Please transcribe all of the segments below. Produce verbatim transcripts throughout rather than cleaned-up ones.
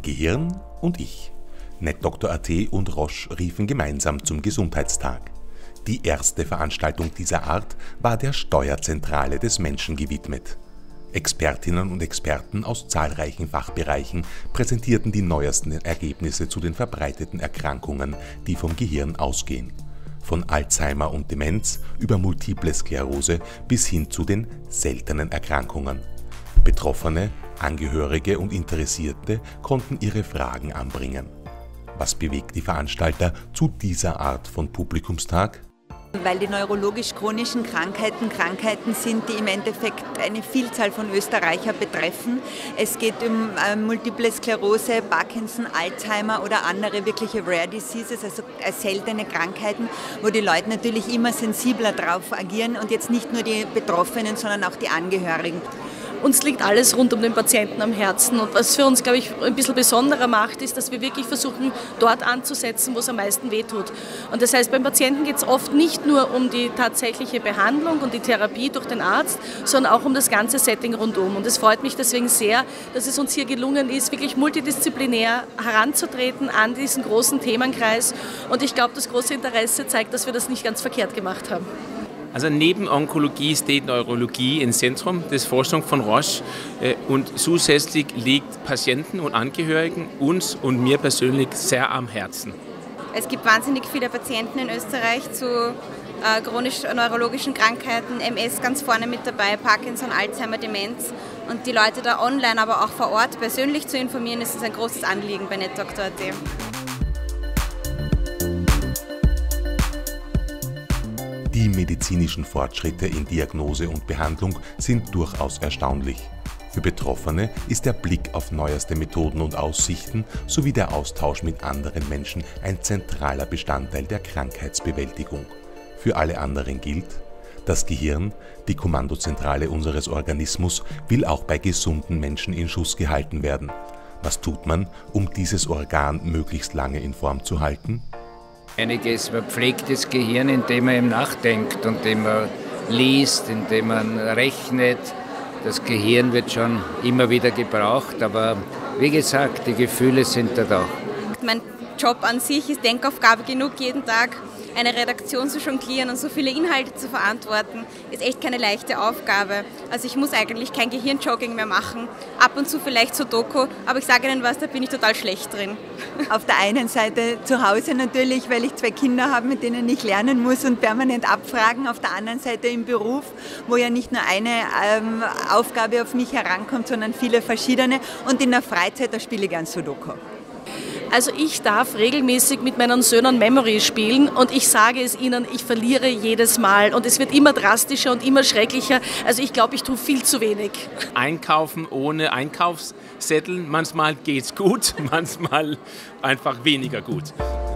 Mein Gehirn und ich. NetDoktor.at und Roche riefen gemeinsam zum Gesundheitstag. Die erste Veranstaltung dieser Art war der Steuerzentrale des Menschen gewidmet. Expertinnen und Experten aus zahlreichen Fachbereichen präsentierten die neuesten Ergebnisse zu den verbreiteten Erkrankungen, die vom Gehirn ausgehen. Von Alzheimer und Demenz über Multiple Sklerose bis hin zu den seltenen Erkrankungen. Betroffene, Angehörige und Interessierte konnten ihre Fragen anbringen. Was bewegt die Veranstalter zu dieser Art von Publikumstag? Weil die neurologisch-chronischen Krankheiten Krankheiten sind, die im Endeffekt eine Vielzahl von Österreichern betreffen. Es geht um äh, Multiple Sklerose, Parkinson, Alzheimer oder andere wirkliche Rare Diseases, also äh, seltene Krankheiten, wo die Leute natürlich immer sensibler drauf agieren und jetzt nicht nur die Betroffenen, sondern auch die Angehörigen. Uns liegt alles rund um den Patienten am Herzen und was für uns, glaube ich, ein bisschen besonderer macht, ist, dass wir wirklich versuchen, dort anzusetzen, wo es am meisten wehtut. Und das heißt, beim Patienten geht es oft nicht nur um die tatsächliche Behandlung und die Therapie durch den Arzt, sondern auch um das ganze Setting rundum. Und es freut mich deswegen sehr, dass es uns hier gelungen ist, wirklich multidisziplinär heranzutreten an diesen großen Themenkreis. Und ich glaube, das große Interesse zeigt, dass wir das nicht ganz verkehrt gemacht haben. Also neben Onkologie steht Neurologie im Zentrum der Forschung von Roche und zusätzlich liegt Patienten und Angehörigen uns und mir persönlich sehr am Herzen. Es gibt wahnsinnig viele Patienten in Österreich zu äh, chronisch-neurologischen Krankheiten, M S ganz vorne mit dabei, Parkinson, Alzheimer, Demenz. Und die Leute da online, aber auch vor Ort persönlich zu informieren, ist ein großes Anliegen bei NetDoktor.at. Die medizinischen Fortschritte in Diagnose und Behandlung sind durchaus erstaunlich. Für Betroffene ist der Blick auf neueste Methoden und Aussichten sowie der Austausch mit anderen Menschen ein zentraler Bestandteil der Krankheitsbewältigung. Für alle anderen gilt: Das Gehirn, die Kommandozentrale unseres Organismus, will auch bei gesunden Menschen in Schuss gehalten werden. Was tut man, um dieses Organ möglichst lange in Form zu halten? Einiges, man pflegt das Gehirn, indem man eben nachdenkt, indem man liest, indem man rechnet. Das Gehirn wird schon immer wieder gebraucht, aber wie gesagt, die Gefühle sind da da. Mein Job an sich ist Denkaufgabe genug, jeden Tag eine Redaktion zu jonglieren und so viele Inhalte zu verantworten, ist echt keine leichte Aufgabe. Also ich muss eigentlich kein Gehirnjogging mehr machen, ab und zu vielleicht Sudoku, aber ich sage Ihnen was, da bin ich total schlecht drin. Auf der einen Seite zu Hause natürlich, weil ich zwei Kinder habe, mit denen ich lernen muss und permanent abfragen. Auf der anderen Seite im Beruf, wo ja nicht nur eine ähm, Aufgabe auf mich herankommt, sondern viele verschiedene. Und in der Freizeit, da spiele ich gern Sudoku. Also ich darf regelmäßig mit meinen Söhnen Memory spielen und ich sage es ihnen, ich verliere jedes Mal und es wird immer drastischer und immer schrecklicher. Also ich glaube, ich tue viel zu wenig. Einkaufen ohne Einkaufszettel, manchmal geht's gut, manchmal einfach weniger gut.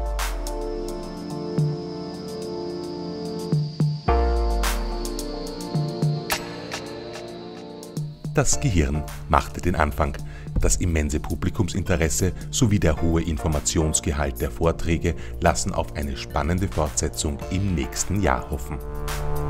Das Gehirn machte den Anfang. Das immense Publikumsinteresse sowie der hohe Informationsgehalt der Vorträge lassen auf eine spannende Fortsetzung im nächsten Jahr hoffen.